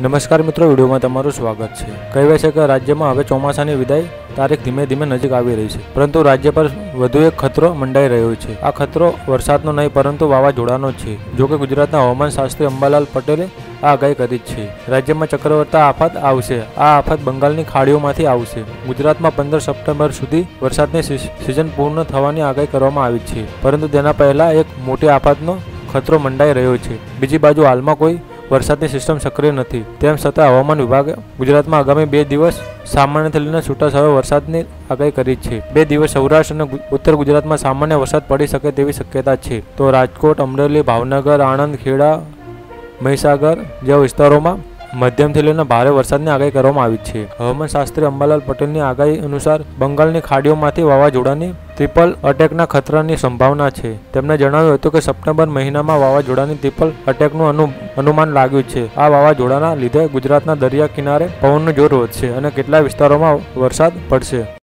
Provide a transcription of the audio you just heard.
નમસ્કાર મિત્રો, વિડીયોમાં તમારું સ્વાગત છે। કહેવાય છે કે રાજ્યમાં હવે ચોમાસાની વિદાય તારીખ ધીમે ધીમે નજીક આવી રહી છે, પરંતુ રાજ્ય પર વધુ એક ખતરો મંડાઈ રહ્યો છે। આ ખતરો વરસાદનો નહીં પરંતુ વાવાઝોડાનો છે। જો કે ગુજરાતના હવામાન શાસ્ત્રી અંબાલાલ પટેલે આ આગાહી કરી છે। રાજ્યમાં ચક્રવાત આફત આવશે। આ આફત બંગાળની ખાડીઓમાંથી આવશે। ગુજરાતમાં 15 સપ્ટેમ્બર સુધી વરસાદની સિઝન પૂર્ણ થવાની આગાહી કરવામાં આવી છે, પરંતુ તેના પહેલા એક મોટી આફતનો ખતરો મંડાઈ રહ્યો છે। બીજી બાજુ હાલમાં કોઈ વરસાદની સિસ્ટમ સક્રિય નથી, તેમ છતાં હવામાન વિભાગે ગુજરાતમાં આગામી 2 દિવસ સામાન્યથી લઈને છૂટાછવાયા વરસાદની આગાહી કરી છે। 2 દિવસ સૌરાષ્ટ્ર અને ઉત્તર ગુજરાતમાં સામાન્ય વરસાદ પડી શકે તેવી શક્યતા છે, તો રાજકોટ, અમરેલી, ભાવનગર, આણંદ, ખેડા, મહીસાગર જેવા વિસ્તારોમાં મધ્યમથી લઈને ભારે વરસાદની આગાહી કરવામાં આવી છે। હવામાન શાસ્ત્રી અંબાલાલ પટેલની આગાહી અનુસાર બંગાળની ખાડીઓમાંથી વાવાઝોડાની ટ્રિપલ અટેકના ખતરાની સંભાવના છે। તેમણે જણાવ્યું હતું કે સપ્ટેમ્બર મહિનામાં વાવાઝોડાની ટ્રિપલ અટેકનું અનુમાન લાગ્યું છે। આ વાવાઝોડાના લીધે ગુજરાતના દરિયા કિનારે પવનનું જોર વધશે અને કેટલાક વિસ્તારોમાં વરસાદ પડશે।